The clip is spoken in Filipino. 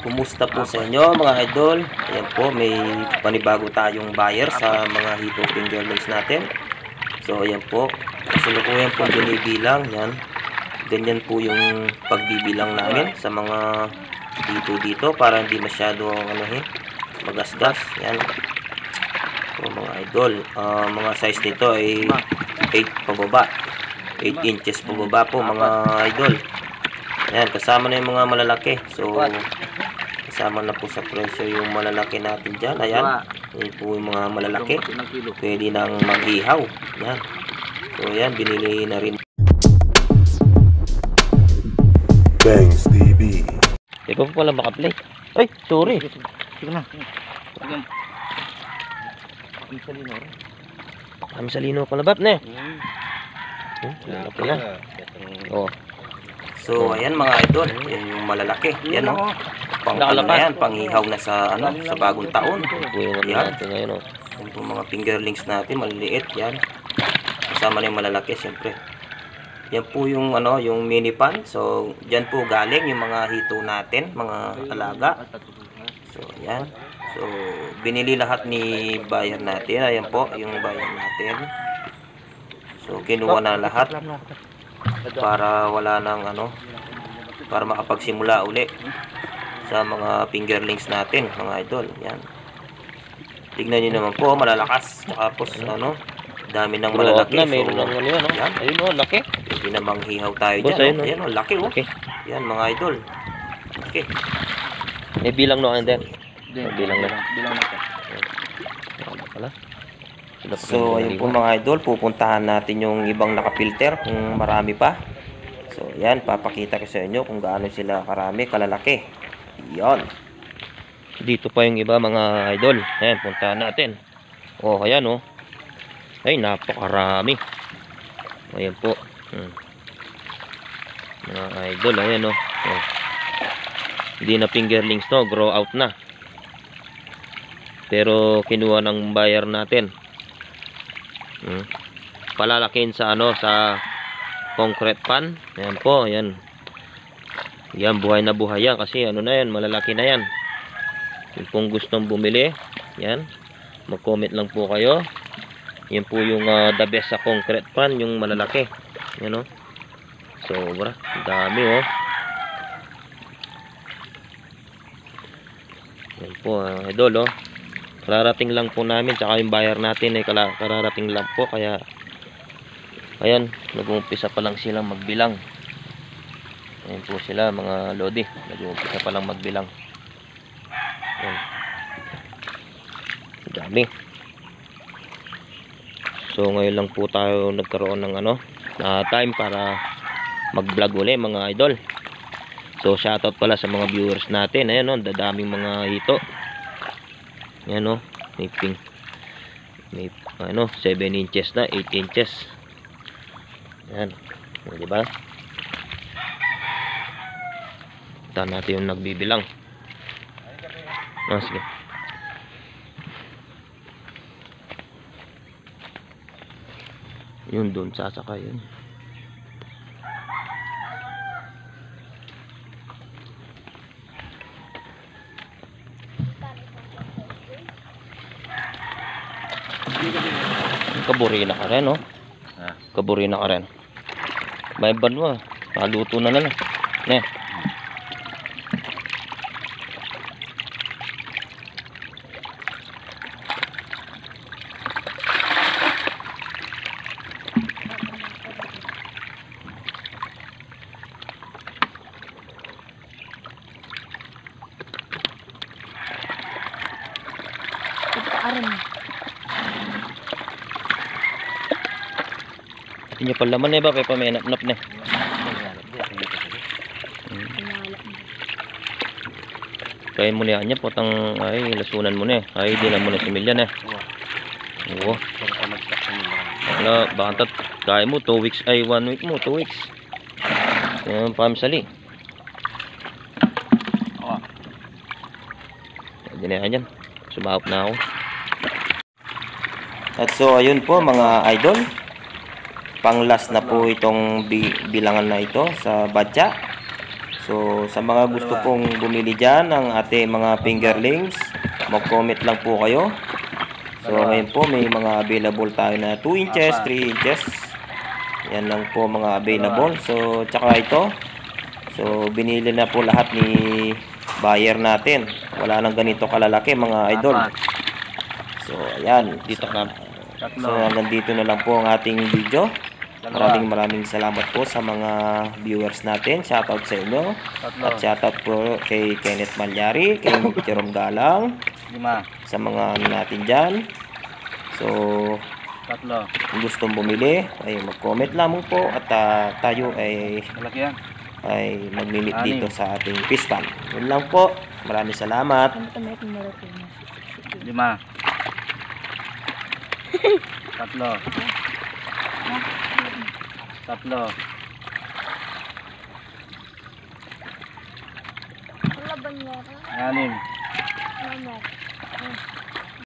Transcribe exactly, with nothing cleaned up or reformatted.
Kumusta po sa inyo mga idol? Ayan po, may panibago tayong buyer sa mga hito fingerlings natin. So ayan po, kasalukuyan po binibilang. Yan. Ganyan po yung pagbibilang namin sa mga hito dito para hindi masyado ano, eh, magasgas. Yan. So mga idol, uh, mga size nito ay eight pababa. eight inches pababa po mga idol. Ayan, kasama na yung mga malalaki. So, kasama na po sa presyo yung malalaki natin dyan. Ayan, yan po yung mga malalaki. Pwede nang mag-ihaw. Ayan. So, ayan, binili na rin. Bangs T V. Di ko pala makaplay. Ay, sorry. Sige na. Kami sa lino pala, bap, ne? Hmm, lalaki na. Oh. So, ayan mga idol, yan yung malalaki. Yan o. Oh. Pang ano na yan, panghihaw na sa ano, sa bagong taon. Yan. Yan yung mga fingerlings natin, maliliit. Yan. Kasama na yung malalaki, siyempre. Yan po yung ano, yung mini pan. So, dyan po galing yung mga hito natin, mga alaga. So, yan. So, binili lahat ni buyer natin. Ayan po, yung buyer natin. So, kinuha na lahat. Para wala nang ano, para makapagsimula uli sa mga fingerlings natin mga idol. Yan, tignan nyo naman po, malalakas. Tsaka po ano, dami ng malalaki. Na, mayroon so, lang ano yan, no? Yan, ayun o, laki. hindi na manghihaw tayo Boss, dyan. ayun, Oh. Yan o, laki o. Okay. Yan mga idol. Okay. May bilang no and then. Bilang na. Bilang na. Wala. So, ayun po mga idol, pupuntahan natin yung ibang nakapilter kung marami pa. So, yan, papakita ko sa inyo kung gaano sila karami, kalalaki. Yan. Dito pa yung iba mga idol. Ayan, puntahan natin. Oh, ayan oh. Ay, napakarami. Ayan po. Hmm. Mga idol, ayan oh. Oh. Hindi na fingerlings to, grow out na. Pero kinuha ng buyer natin. Hmm. Palalakin sa ano, sa concrete pan. Ayan po, ayan. Yan, buhay na buhay yan kasi ano na yan, malalaki na yan. Yung kung gustong bumili, yan, mag-comment lang po kayo. Yan po yung uh, the best sa concrete pan, yung malalaki. Yan o. Sobra, dami o. Yan po, uh, idol o. Kararating lang po namin, tsaka yung buyer natin ay kararating lang po, kaya ayan, nag-uumpisa pa lang silang magbilang. Ayan po sila mga lodi, nag-uumpisa pa lang magbilang. Ayan, dami. So ngayon lang po tayo nagkaroon ng ano, uh, time para mag-vlog uli mga idol. So shoutout pala sa mga viewers natin. Ayan o, dadaming mga hito. Ayan o, may pink, may ano, seven inches na, eight inches. Ayan, di ba? Ito natin yung nagbibilang. Oh, sige. Yun doon, sasaka yun. Kaburi na ka rin, no? Ah. Kaburi na ka rin. May ban mo, paluto na na. Ne. Hindi pa laman eh ba, pa may nap-nap na. Kaya mo niya niya potang ay lasunan mo na eh. Ay di na mo na similyan eh. Oo. Wala, baka kaya mo two weeks ay one week mo, two weeks. Yan pamsali. Hindi na yan. Sumahap na ako. At so ayun po mga idol, pang last na po itong bi bilangan na ito sa batya. So, sa mga gusto pong bumili dyan ng ating mga fingerlings, mag-comment lang po kayo. So, ngayon po may mga available tayo na two inches, three inches. Yan lang po mga available. So, tsaka ito. So, binili na po lahat ni buyer natin. Wala nang ganito kalalaki mga idol. So, ayan. Dito ka. So, hanggang dito na lang po ang ating video. Maraming maraming salamat po sa mga viewers natin. Shoutout sa inyo. At shoutout po kay Kenneth Malyari, kay Jerome Galang, sa mga ano natin dyan. So, kung gustong bumili, ay mag-comment lamang po at uh, tayo ay ay mag-meet dito sa ating fish pan. Yun lang po. Maraming salamat. Lima. Tatlo. Tatlo. Wala ba niya? Anim. Wala.